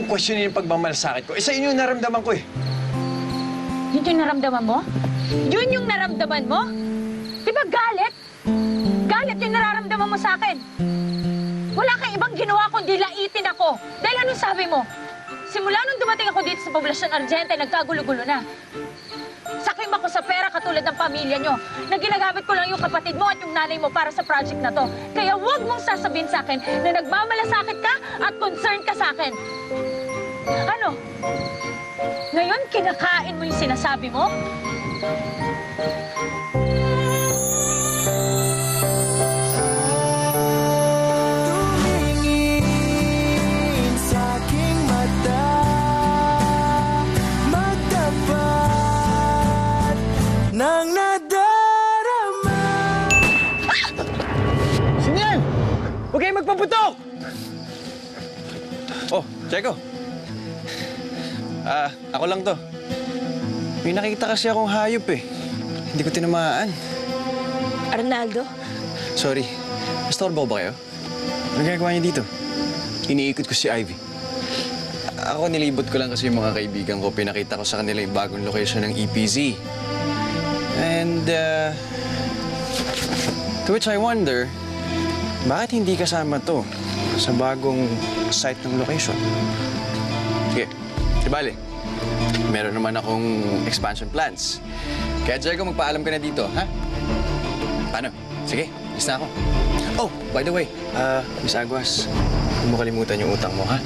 questionin yung pagmamalasakit ko. Isa yun yung naramdaman ko eh. Yun yung naramdaman mo? Yun yung naramdaman mo? Di ba galit? Galit yung nararamdaman mo sa akin. Wala kang ibang ginawa kundi laitin ako. Dahil anong sabi mo? Simula nung dumating ako dito sa Poblacion Argente, nagkagulo-gulo na. Sakim ako sa pera katulad ng pamilya nyo na ginagamit ko lang yung kapatid mo at yung nanay mo para sa project na to. Kaya huwag mong sasabihin sa akin na nagmamalasakit ka at concerned ka sa akin. Ano? Ngayon, kinakain mo yung sinasabi mo? Tumingin sa aking mata, magtapat ng nadarama. Sino yan? Huwag kayong magpaputok! Oh, Checo. Ako lang to. May nakita kasi akong hayop eh. Hindi ko tinamaan. Arnaldo? Sorry. Mastorbo ba kayo? Ano ginagawa niyo dito? Iniikot ko si Ivy. Ako nilibot ko lang kasi yung mga kaibigan ko. Pinakita ko sa kanila yung bagong location ng EPZ. And, to which I wonder, bakit hindi kasama to sa bagong site ng location? Sige, bale, meron naman akong expansion plans. Kaya, Jericho, magpaalam ka na dito, ha? Paano? Sige, alis na ako. Oh, by the way, Miss Aguas, huwag mo kalimutan yung utang mo, ha?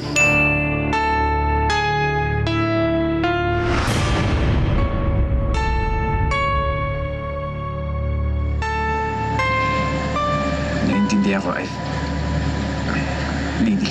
Naiintindihan ko, Lady.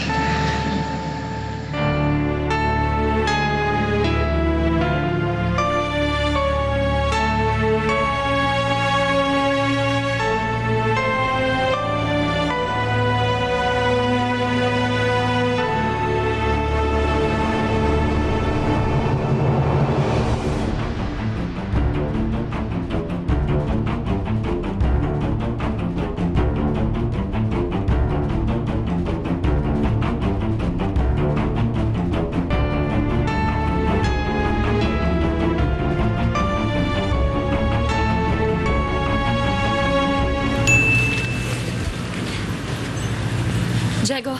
Diego.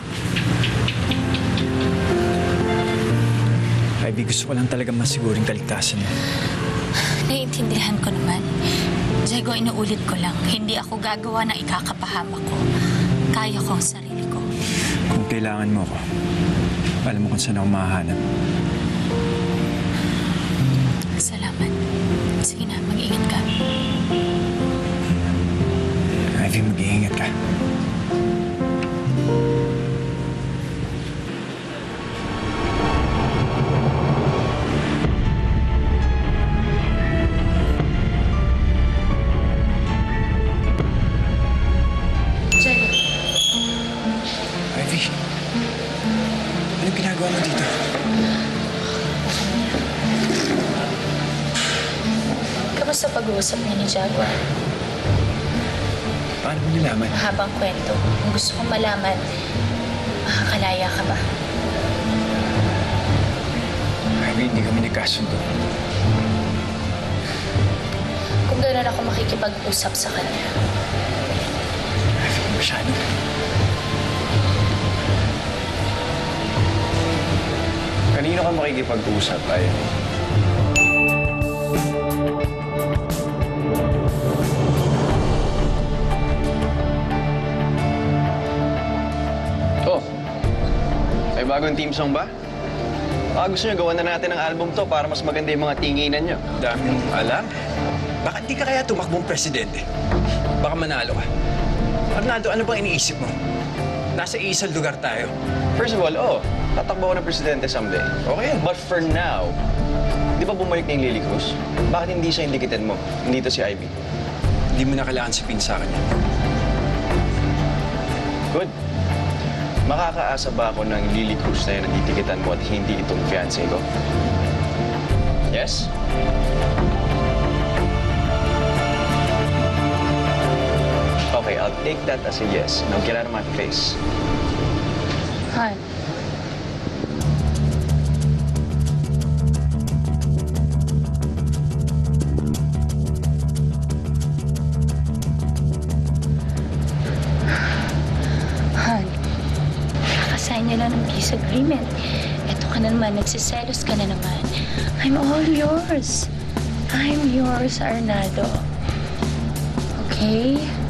Ivy, gusto ko lang talaga masiguring kaligtasan niya. Naiintindihan ko naman. Diego, inuulit ko lang, hindi ako gagawa ng ikakapahamak ko. Kaya ko ang sarili ko. Kung kailangan mo ako, alam mo kung saan ako mahahanap. Salamat. Sige na, mag-ingat ka. Ivy, mag-iingat ka. Ivy, anong ginagawa mo dito? Kamusta pag-uusap niya ni Jaguar? Paano mo nilaman? Mahabang kwento. Kung gusto kong malaman, makakalaya ka ba? Ivy, hindi kami nagkasundo. Kung gano'n ako makikipag-usap sa kanya. Ivy, masyado. Kanino ka makikipag-usap, Ivy? Oh, may bagong team song ba? Baka gusto nyo gawan na natin ang album to para mas maganda yung mga tinginan nyo. Daming alam. Bakit di ka kaya tumakbong presidente? Baka manalo ka. Arnaldo, ano bang iniisip mo? Nasa isang lugar tayo. First of all, tatakbo ako ng presidente someday. Okay. But for now, di ba bumalik na yung Lily Cruz? Bakit hindi siya yung dikitin mo? Hindi to si Ivy. Hindi mo na kailangan sipin sa kanya. Good. Makakaasa ba ako ng Lily Cruz na yun ang titikitan mo at hindi itong fiancé ko? Yes? Okay, I'll take that as a yes. Now get out of my face. Han. agreement. Eto ka na naman, nagsiselos ka na naman. I'm all yours. I'm yours, Arnaldo. Okay?